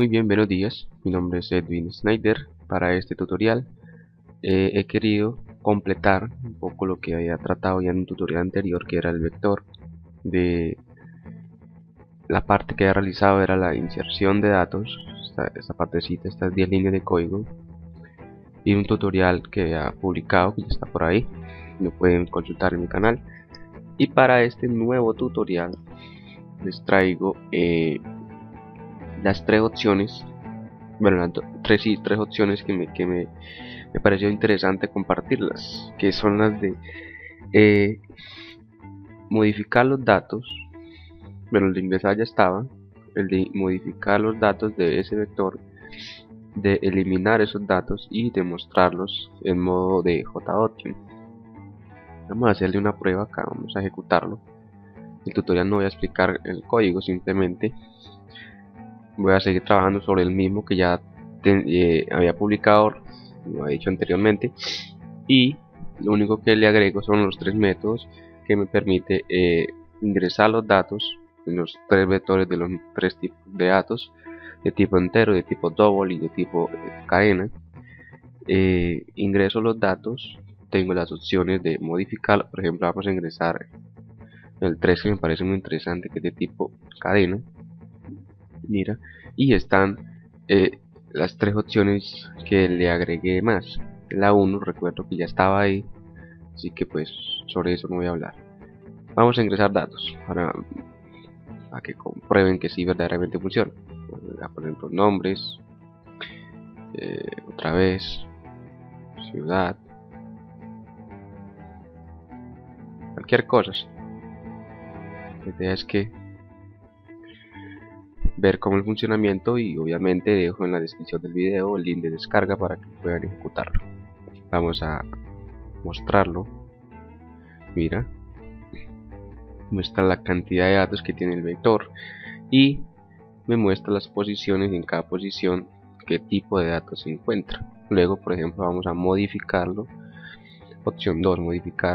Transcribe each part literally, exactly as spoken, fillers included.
Muy bien, buenos días. Mi nombre es Edwin Snyder. Para este tutorial eh, he querido completar un poco lo que había tratado ya en un tutorial anterior, que era el vector. De la parte que había realizado era la inserción de datos, esta, esta partecita, estas diez líneas de código, y un tutorial que había publicado, que ya está por ahí, lo pueden consultar en mi canal. Y para este nuevo tutorial les traigo eh, las tres opciones, bueno, las tres, sí, tres opciones que me, que me, me pareció interesante compartirlas, que son las de eh, modificar los datos. Bueno, el de ingresar ya estaba, el de modificar los datos de ese vector, de eliminar esos datos y de mostrarlos en modo de JOtgen. Vamos a hacerle una prueba acá, vamos a ejecutarlo. El tutorial no voy a explicar el código, simplemente voy a seguir trabajando sobre el mismo que ya te, eh, había publicado, lo he dicho anteriormente, y lo único que le agrego son los tres métodos que me permite eh, ingresar los datos en los tres vectores de los tres tipos de datos, de tipo entero, de tipo double y de tipo eh, cadena. Eh, ingreso los datos, tengo las opciones de modificar, por ejemplo vamos a ingresar el tres, que me parece muy interesante, que es de tipo cadena. Mira, y están eh, las tres opciones que le agregué más. La uno, recuerdo que ya estaba ahí, así que pues sobre eso no voy a hablar. Vamos a ingresar datos para, para que comprueben que sí verdaderamente funciona. Por ejemplo, nombres, eh, otra vez, ciudad, cualquier cosa. La idea es que ver cómo el funcionamiento, y obviamente dejo en la descripción del video el link de descarga para que puedan ejecutarlo. Vamos a mostrarlo. Mira, muestra la cantidad de datos que tiene el vector y me muestra las posiciones, en cada posición qué tipo de datos se encuentra. Luego, por ejemplo, vamos a modificarlo. Opción dos, modificar.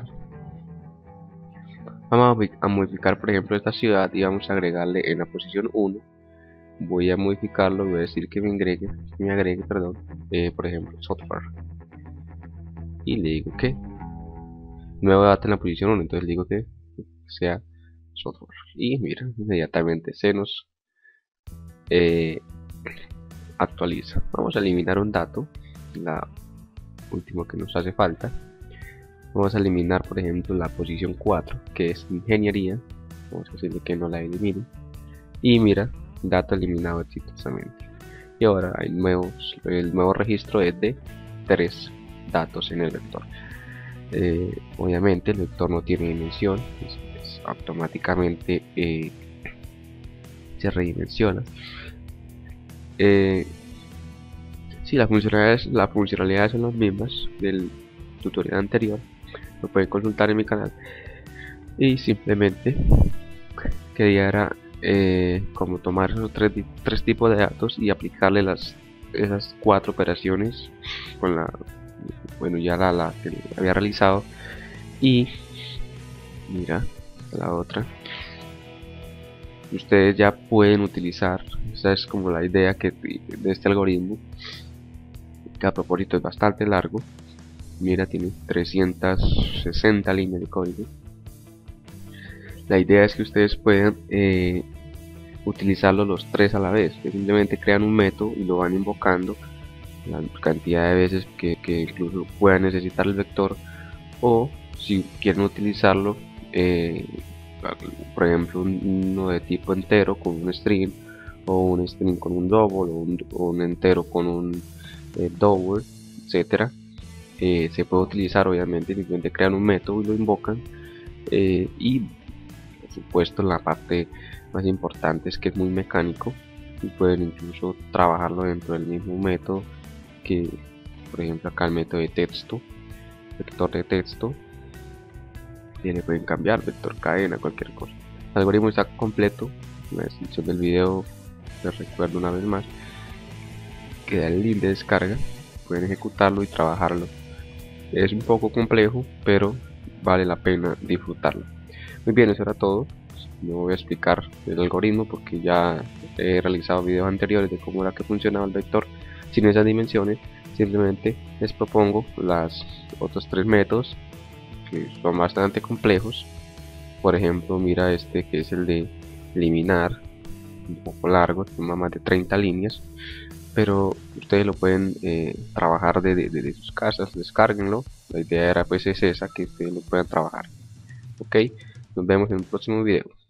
Vamos a modificar, por ejemplo, esta ciudad y vamos a agregarle en la posición uno. Voy a modificarlo, voy a decir que me agregue, que me agregue, perdón, eh, por ejemplo, software. Y le digo que nuevo dato en la posición uno, entonces le digo que sea software. Y mira, inmediatamente se nos eh, actualiza. Vamos a eliminar un dato, la último que nos hace falta. Vamos a eliminar, por ejemplo, la posición cuatro, que es ingeniería. Vamos a decirle que no la elimine. Y mira, dato eliminado exitosamente. Y ahora hay nuevos, el nuevo registro es de tres datos en el vector. Eh, obviamente el vector no tiene dimensión, es, es automáticamente eh, se redimensiona. Eh, si las funcionalidades, las funcionalidades son las mismas del tutorial anterior, lo pueden consultar en mi canal. Y simplemente quería era eh, como tomar esos tres, tres tipos de datos y aplicarle las esas cuatro operaciones con la, bueno, ya la, la que había realizado. Y mira la otra, ustedes ya pueden utilizar, esa es como la idea que de este algoritmo, que a propósito es bastante largo. Mira, tiene trescientas sesenta líneas de código. La idea es que ustedes puedan eh, utilizarlo los tres a la vez, que simplemente crean un método y lo van invocando la cantidad de veces que, que incluso puedan necesitar el vector, o si quieren utilizarlo eh, por ejemplo uno de tipo entero con un string, o un string con un double, o un, o un entero con un eh, double, etcétera. Eh, se puede utilizar, obviamente simplemente crean un método y lo invocan. Eh, y por supuesto la parte más importante es que es muy mecánico y pueden incluso trabajarlo dentro del mismo método, que por ejemplo acá el método de texto, vector de texto, y le pueden cambiar vector cadena, cualquier cosa. El algoritmo está completo en la descripción del video. Les recuerdo una vez más que da el link de descarga, pueden ejecutarlo y trabajarlo. Es un poco complejo, pero vale la pena disfrutarlo. Muy bien, eso era todo. no voy a explicar el algoritmo porque ya he realizado videos anteriores de cómo era que funcionaba el vector sin esas dimensiones. Simplemente les propongo los otros tres métodos que son bastante complejos. Por ejemplo, mira este que es el de eliminar, un poco largo, toma más de treinta líneas, pero ustedes lo pueden eh, trabajar desde de, de sus casas, descárguenlo. La idea era pues es esa, que ustedes lo puedan trabajar. Ok, nos vemos en el próximo video.